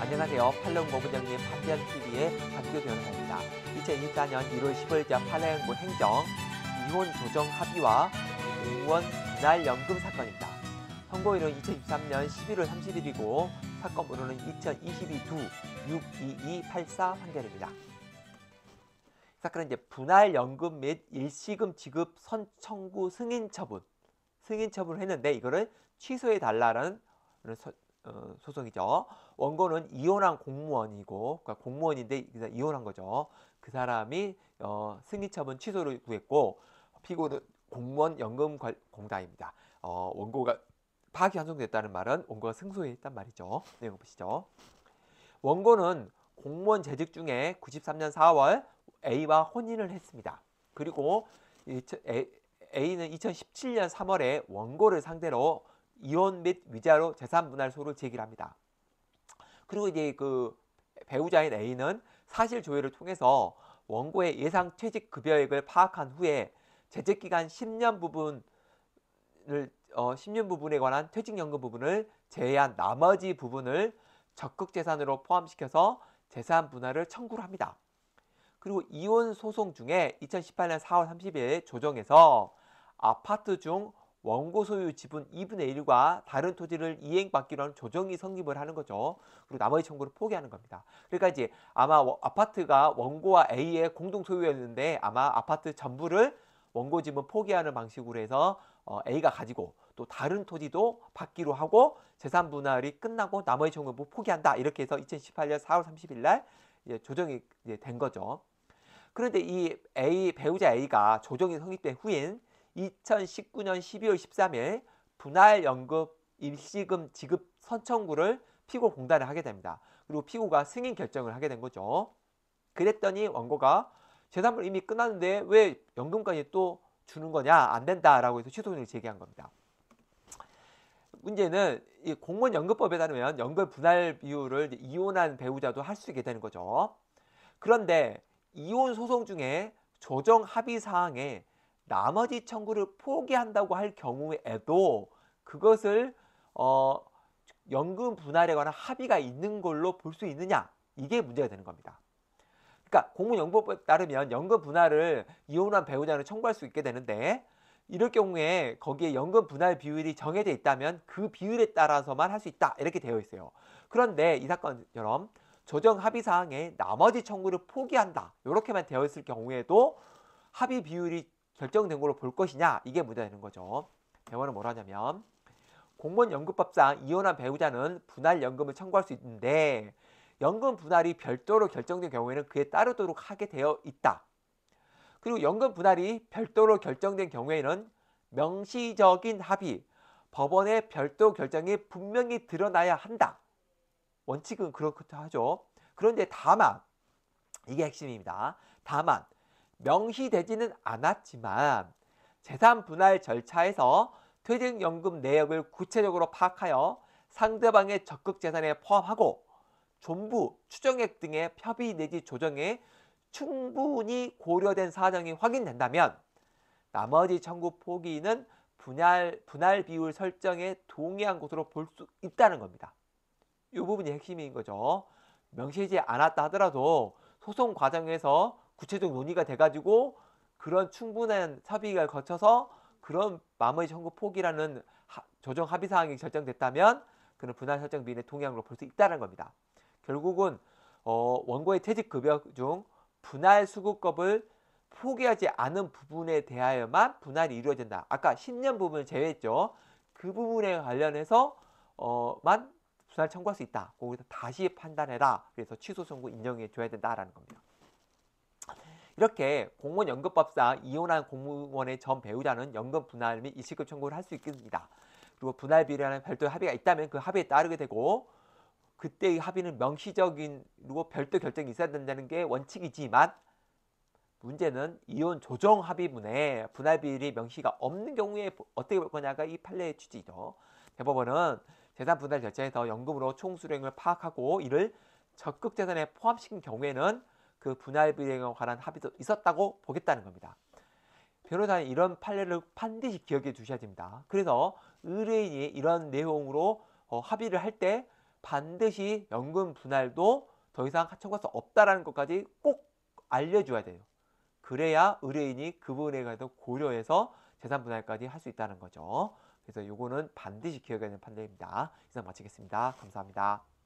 안녕하세요. 팔릉모부장님 판변TV의 판교 변호사입니다. 2024년 1월 15일자 판례행보 행정 이혼 조정 합의와 공무원 분할연금 사건입니다. 선고일은 2023년 11월 30일이고 사건 번호는 2022-62284 판결입니다. 사건은 이제 분할연금 및 일시금 지급 선청구 승인 처분을 했는데 이거를 취소해 달라는 소송이죠. 원고는 이혼한 공무원이고, 그러니까 공무원인데 이혼한 거죠. 그 사람이 승인 처분 취소를 구했고, 피고는 공무원 연금 공단입니다. 원고가 파기 환송됐다는 말은 원고가 승소했단 말이죠. 내용 보시죠. 원고는 공무원 재직 중에 93년 4월 A와 혼인을 했습니다. 그리고 A는 2017년 3월에 원고를 상대로 이혼 및 위자료 재산 분할소를 제기합니다. 그리고 이제 그 배우자인 A는 사실 조회를 통해서 원고의 예상 퇴직 급여액을 파악한 후에 재직 기간 10년 부분에 관한 퇴직연금 부분을 제외한 나머지 부분을 적극 재산으로 포함시켜서 재산 분할을 청구를 합니다. 그리고 이혼 소송 중에 2018년 4월 30일 조정에서 아파트 중 원고 소유 지분 2분의 1과 다른 토지를 이행받기로 하는 조정이 성립을 하는 거죠. 그리고 나머지 청구를 포기하는 겁니다. 그러니까 이제 아마 아파트가 원고와 A의 공동 소유였는데 아마 아파트 전부를 원고 지분 포기하는 방식으로 해서 A가 가지고 또 다른 토지도 받기로 하고 재산 분할이 끝나고 나머지 청구를 포기한다. 이렇게 해서 2018년 4월 30일 날 조정이 된 거죠. 그런데 이 배우자 A가 조정이 성립된 후인 2019년 12월 13일 분할연금 일시금 지급 선청구를 피고 공단에 하게 됩니다. 그리고 피고가 승인 결정을 하게 된 거죠. 그랬더니 원고가 재산분 이미 끝났는데 왜 연금까지 또 주는 거냐, 안 된다라고 해서 취소를 제기한 겁니다. 문제는 이 공무원연금법에 따르면 연금 분할 비율을 이혼한 배우자도 할 수 있게 되는 거죠. 그런데 이혼 소송 중에 조정 합의 사항에 나머지 청구를 포기한다고 할 경우에도 그것을 연금 분할에 관한 합의가 있는 걸로 볼 수 있느냐, 이게 문제가 되는 겁니다. 그러니까 공무원연금법에 따르면 연금 분할을 이혼한 배우자는 청구할 수 있게 되는데 이럴 경우에 거기에 연금 분할 비율이 정해져 있다면 그 비율에 따라서만 할 수 있다, 이렇게 되어 있어요. 그런데 이 사건처럼 조정 합의 사항에 나머지 청구를 포기한다, 이렇게만 되어 있을 경우에도 합의 비율이 결정된 걸로 볼 것이냐, 이게 문제가 되는 거죠. 대법원은 뭐라 하냐면 공무원연금법상 이혼한 배우자는 분할연금을 청구할 수 있는데 연금 분할이 별도로 결정된 경우에는 그에 따르도록 하게 되어 있다. 그리고 연금 분할이 별도로 결정된 경우에는 명시적인 합의, 법원의 별도 결정이 분명히 드러나야 한다. 원칙은 그렇다 하죠. 그런데 다만, 이게 핵심입니다. 다만 명시되지는 않았지만 재산 분할 절차에서 퇴직연금 내역을 구체적으로 파악하여 상대방의 적극 재산에 포함하고 존부, 추정액 등의 협의 내지 조정에 충분히 고려된 사정이 확인된다면 나머지 청구 포기는 분할 비율 설정에 동의한 것으로 볼 수 있다는 겁니다. 이 부분이 핵심인 거죠. 명시하지 않았다 하더라도 소송 과정에서 구체적 논의가 돼가지고 그런 충분한 협의를 거쳐서 그런 나머지 청구 포기라는 조정 합의 사항이 결정됐다면 그는 분할 설정 비율에 동의한 걸로 볼 수 있다는 겁니다. 결국은 원고의 퇴직급여 중 분할 수급급을 포기하지 않은 부분에 대하여만 분할이 이루어진다. 아까 10년 부분을 제외했죠. 그 부분에 관련해서 만 분할 청구할 수 있다. 거기서 다시 판단해라. 그래서 취소 청구 인정해 줘야 된다라는 겁니다. 이렇게 공무원연금법상 이혼한 공무원의 전 배우자는 연금 분할 및 일시금 청구를 할 수 있습니다. 그리고 분할 비율이라는 별도의 합의가 있다면 그 합의에 따르게 되고 그때의 합의는 명시적인 그리고 별도 결정이 있어야 된다는 게 원칙이지만 문제는 이혼 조정 합의문에 분할 비율이 명시가 없는 경우에 어떻게 볼 거냐가 이 판례의 취지죠. 대법원은 재산 분할 절차에서 연금으로 총 수령을 파악하고 이를 적극 재산에 포함시킨 경우에는 그 분할 비율에 관한 합의도 있었다고 보겠다는 겁니다. 변호사는 이런 판례를 반드시 기억해 두셔야 됩니다. 그래서 의뢰인이 이런 내용으로 합의를 할 때 반드시 연금 분할도 더 이상 청구할 수 없다라는 것까지 꼭 알려줘야 돼요. 그래야 의뢰인이 그 부분에 관해서 고려해서 재산 분할까지 할 수 있다는 거죠. 그래서 요거는 반드시 기억해야 되는 판례입니다. 이상 마치겠습니다. 감사합니다.